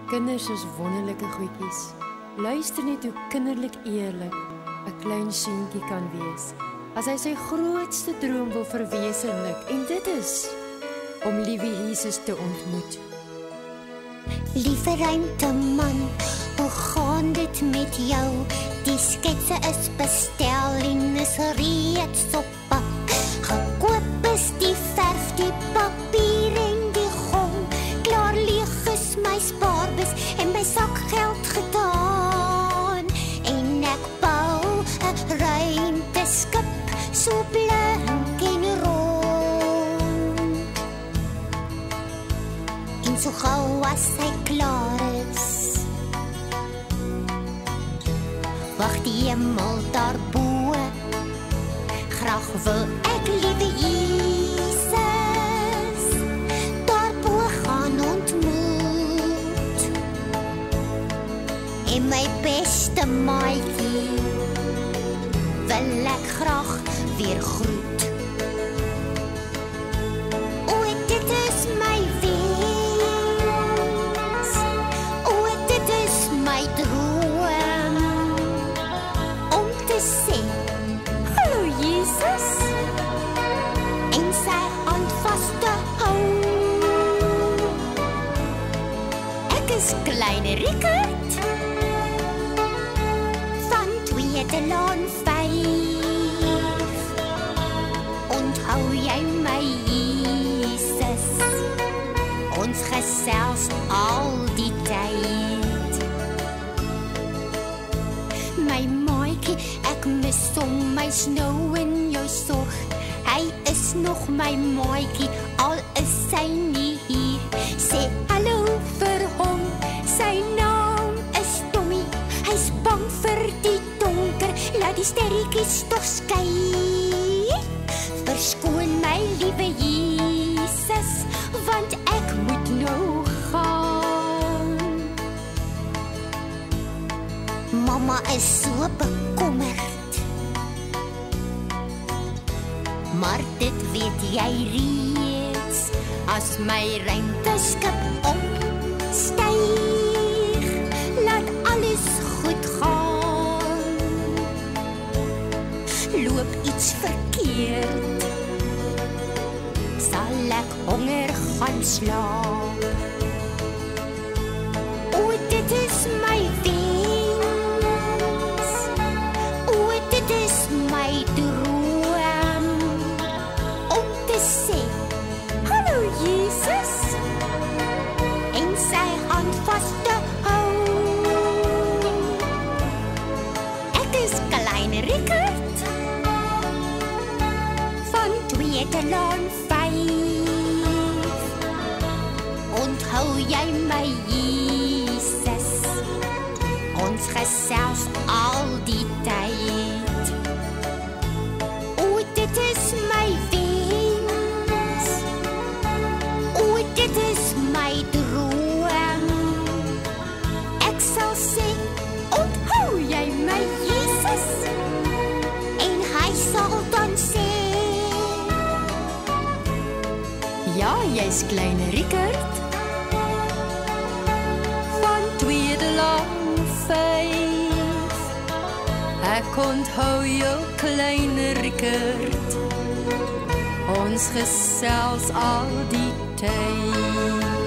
Kinders is wonderlike goedjies. Luister net hoe kinderlik eerlik 'n klein seentjie kan wees. As hy sy grootste droom wil verwesenlik, en dit is om liewe Jesus te ontmoet. Liewe ruimteman, hoe gaan dit met jou? Die sketse is bestel en is reeds op pad. Gekoop is die verf, die papier en die gom. Klaar leeg is my spaarbus en my sakgeld gedaan. En ek bou 'n ruimteskip so blank en rond. En so gauw as hy klaar is, wacht die hemel daarbo. Graag wil ek liewe Jesus daarbo gaan ontmoet. En my beste maatjie wil ek graag weer groet. O, dit is my wens, o, dit is my droom, om te sê, hallo Jesus, en sy hand vast te hou. Ek is klein Riekert, van Tweede Laan 5. Onthou jy my Jesus, ons gesels al die tyd. My maatjie, ek mis hom, hy's nou in jou sorg. Hy is nog my maatjie, al is hy nie hier. Sê hallo vir hom, sy naam is Tommy. Hy's bang vir die donker, laat die sterretjies toch skyn. Verskoon my liewe Jesus, want ek moet nou gaan. Mama is so bekommerd, maar dit weet jy reeds, as my ruimteskip omstyg, laat alles goed gaan. Loop iets verkeerd, sal ek honger gaan slaap. O, dit is my wens, o, dit is my droom, om te sê, hallo Jesus, en sy hand vast te hou. Ek is klein Riekert, van Tweede Laan 5. Onthou jy my Jesus, ons gesels al die tyd. O, dit is my wens, o, dit is my droom. Ek sal sê, onthou jy my Jesus, en hy sal dan sê, Ja, jy's klein Riekert, van Tweede Laan 5. Ek onthou jou klein Riekert, ons gesels al die tyd.